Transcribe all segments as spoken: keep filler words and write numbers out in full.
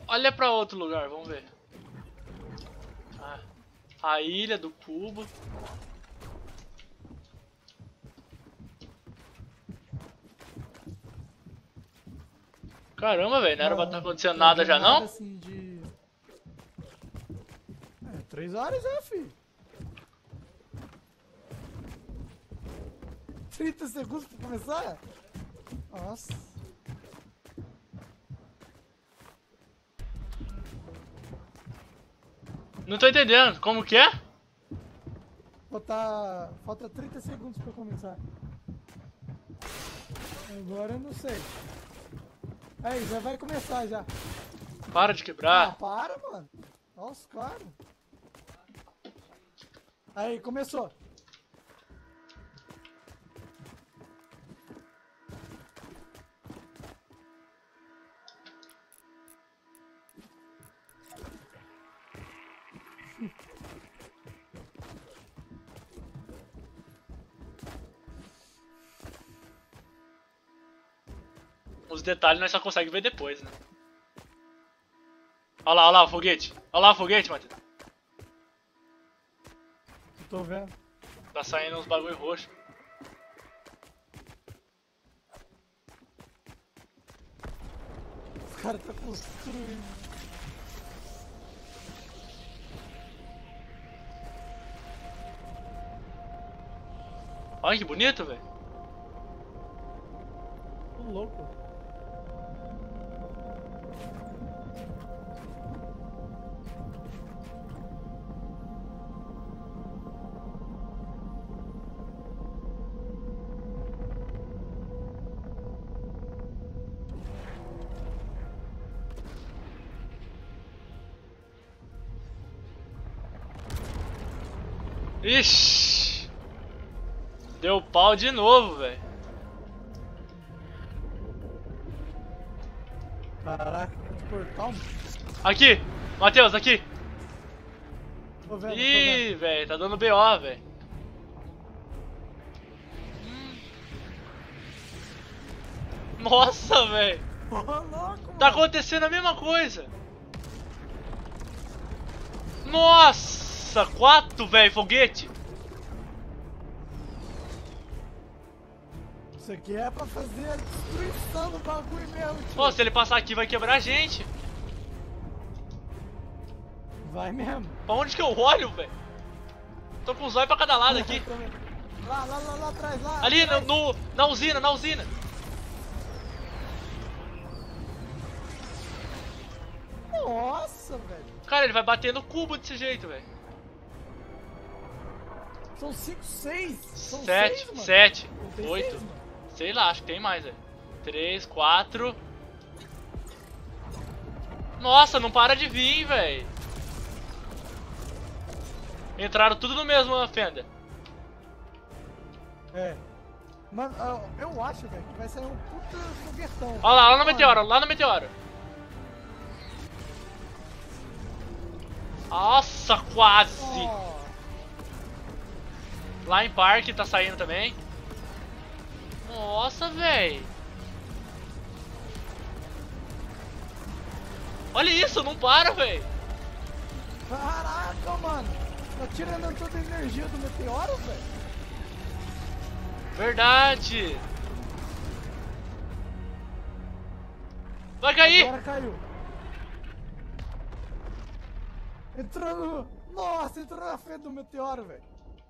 Olha pra outro lugar, vamos ver. Ah, a ilha do cubo. Caramba, velho, não era pra estar acontecendo nada já não? Assim de... É, três horas é, filho. trinta segundos pra começar? Nossa. Não tô entendendo, como que é? Falta, falta trinta segundos pra começar. Agora eu não sei. Aí, já vai começar já. Para de Ah, quebrar. para, mano. Nossa, cara. Aí, começou. Os detalhes nós só conseguimos ver depois, né? Olha lá, olha lá o foguete. Olha lá o foguete, Matheus. Tô vendo. Tá saindo uns bagulho roxo. Os caras tá construindo. Olha que bonito, velho. Tô louco. Ixi. Deu pau de novo, velho. Caraca, que portal. Aqui, Matheus, aqui. Tô vendo, Ih, velho, tá dando B O, velho. Nossa, velho. tô vendo. Ô, louco, Tá mano. acontecendo a mesma coisa. Nossa, quatro, velho, foguete. Isso aqui é pra fazer a destruição do bagulho mesmo, tio. Pô, se ele passar aqui vai quebrar a gente. Vai mesmo. Pra onde que eu olho, velho? Tô com os olhos pra cada lado aqui. Lá, lá, lá, lá atrás, lá. Ali, no, atrás. no, na usina, na usina. Nossa, velho. Cara, ele vai bater no cubo desse jeito, velho. São cinco, seis. São Sete, seis, mano. sete, Não tem oito. seis, mano. Sei lá, acho que tem mais, velho. Três, quatro. Nossa, não para de vir, velho. Entraram tudo no mesmo fenda. É. Mano, eu acho, velho, que vai sair um puta foguetão. Olha lá, lá no Mano. meteoro, lá no meteoro. Nossa, quase. Ó, Lá em Parque tá saindo também. Nossa, velho. Olha isso, não para, velho. caraca, mano. Tá tirando toda a energia do meteoro, velho. Verdade. Vai cair. Agora caiu. Entrou no... Nossa, entrou na frente do meteoro, velho.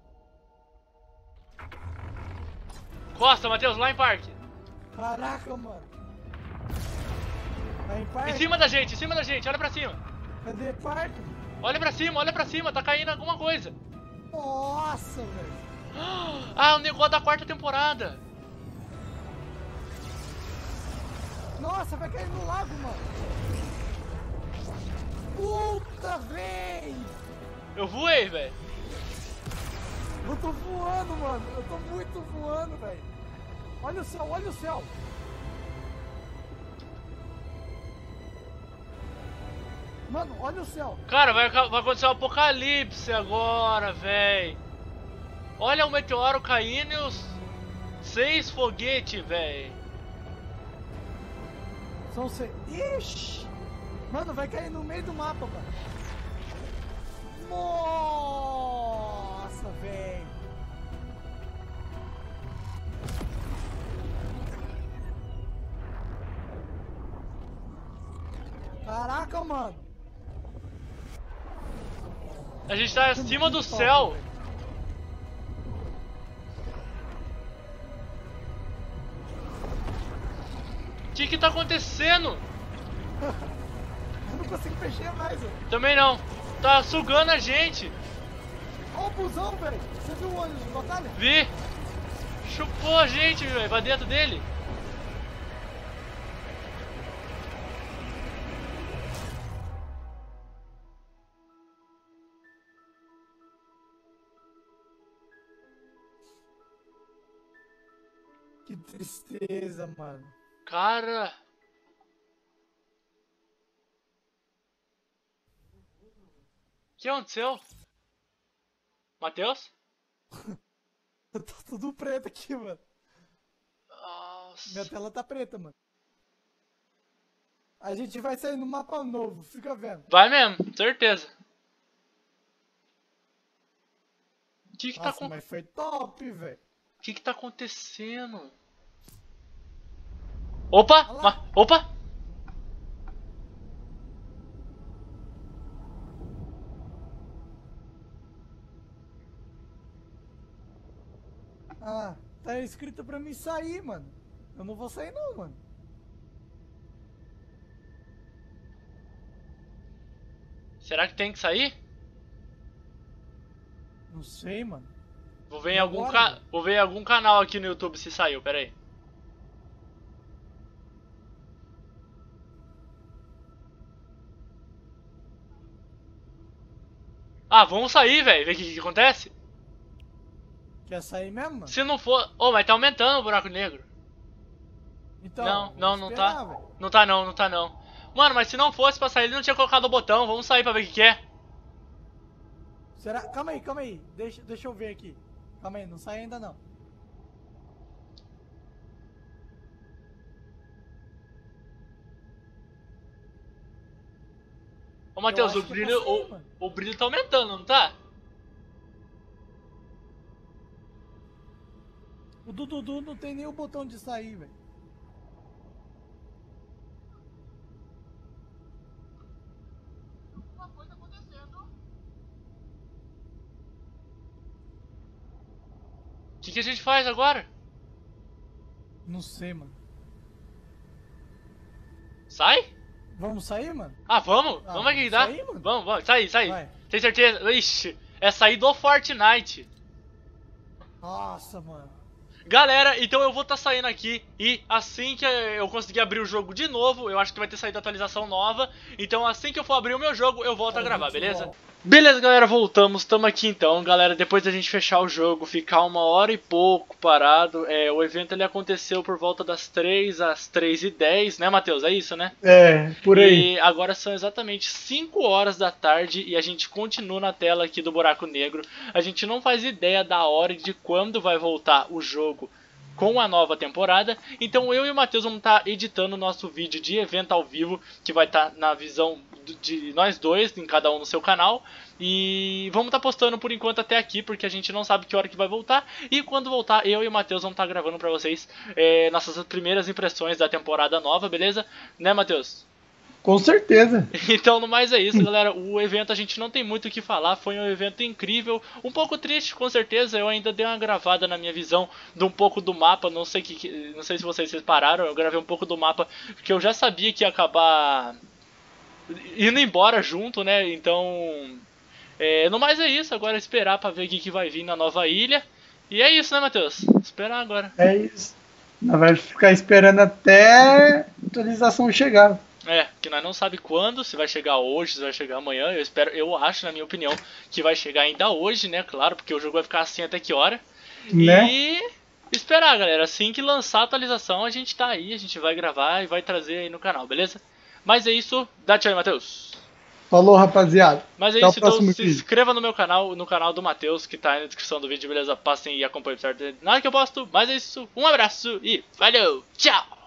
Costa, Matheus, lá em Parque. Caraca, mano. Tá em Em parque? cima da gente, em cima da gente, olha pra cima. Cadê parque? Olha pra cima, olha pra cima, tá caindo alguma coisa. Nossa, velho. Ah, o negócio da quarta temporada. Nossa, vai cair no lago, mano. Puta, velho. Eu voei, velho. Eu tô voando, mano. Eu tô muito voando, velho. Olha o céu, olha o céu. Mano, olha o céu. Cara, vai, vai acontecer um apocalipse agora, velho. Olha o meteoro caindo e os seis foguetes, velho. São seis. Ixi. Mano, vai cair no meio do mapa, mano. Nossa, velho. Caraca, mano. A gente tá acima do céu. O que que tá acontecendo? Eu não consigo mexer mais, velho. Também não. Tá sugando a gente. Olha o busão, velho. Você viu o ônibus de batalha? Vi. Chupou a gente, velho. Vai dentro dele. Que tristeza, mano. Cara. O que aconteceu? Matheus? Tá tudo preto aqui, mano. Nossa. Minha tela tá preta, mano. A gente vai sair no mapa novo, fica vendo. Vai mesmo, certeza. O que que tá Nossa, com... mas foi top, velho. O que que tá acontecendo? Opa! Ma... Opa! Ah, tá escrito pra mim sair, mano. Eu não vou sair não, mano. Será que tem que sair? Não sei, mano. Vou ver em E algum, agora, ca... Vou ver em algum canal aqui no YouTube se saiu, pera aí. Ah, vamos sair, velho. Ver o que, que acontece. Quer sair mesmo, mano? Se não for... Oh, mas tá aumentando o buraco negro. Então, Não, vamos não, não esperar, tá. velho. Não tá não, não tá não. Mano, mas se não fosse pra sair, ele não tinha colocado o botão. Vamos sair pra ver o que que é. Será? Calma aí, calma aí. Deixa, deixa eu ver aqui. Calma aí, não sai ainda não. Ô, Matheus, Eu o acho que é brilho, pra sair, o, mano. o brilho tá aumentando, não tá? O do Dudu não tem nem o botão de sair, velho. O que que a gente faz agora? Não sei, mano. Sai? Vamos sair, mano? Ah, vamos? Ah, vamos aqui, dá? sair, mano? Vamos, vamos, sair, sair. Vai. Tem certeza? Ixi, é sair do Fortnite. Nossa, mano. Galera, então eu vou estar saindo aqui e assim que eu conseguir abrir o jogo de novo, eu acho que vai ter saído atualização nova. Então assim que eu for abrir o meu jogo, eu volto a gravar, beleza? Beleza, galera, voltamos, tamo aqui então, galera, depois da gente fechar o jogo, ficar uma hora e pouco parado, é, o evento ele aconteceu por volta das três às três e dez, né, Matheus? É isso, né? É, por aí. E agora são exatamente cinco horas da tarde e a gente continua na tela aqui do Buraco Negro. A gente não faz ideia da hora e de quando vai voltar o jogo com a nova temporada. Então eu e o Matheus vamos estar editando o nosso vídeo de evento ao vivo, que vai estar na visão de nós dois, em cada um no seu canal. E vamos estar postando por enquanto até aqui, porque a gente não sabe que hora que vai voltar. E quando voltar, eu e o Matheus vamos estar gravando pra vocês é, nossas primeiras impressões da temporada nova, beleza? Né, Matheus? Com certeza. Então, no mais é isso, galera. O evento a gente não tem muito o que falar. Foi um evento incrível. Um pouco triste, com certeza. Eu ainda dei uma gravada na minha visão de um pouco do mapa. Não sei, que, não sei se vocês repararam. Eu gravei um pouco do mapa que eu já sabia que ia acabar indo embora junto, né? Então, é, no mais é isso. Agora é esperar pra ver o que, que vai vir na nova ilha. E é isso, né, Matheus? Esperar agora. É isso. Nós vamos ficar esperando até a atualização chegar. É, que nós não sabe quando, se vai chegar hoje, se vai chegar amanhã. Eu espero, eu acho, na minha opinião, que vai chegar ainda hoje, né? Claro, porque o jogo vai ficar assim até que hora. Né? E esperar, galera. Assim que lançar a atualização, a gente tá aí, a gente vai gravar e vai trazer aí no canal, beleza? Mas é isso, dá tchau aí, Matheus. Falou, rapaziada. Mas é Até isso, o então próximo se vídeo. inscreva no meu canal, no canal do Matheus, que tá aí na descrição do vídeo, beleza? Passem e acompanhem certo nada que eu posto. Mas é isso, um abraço e valeu, tchau!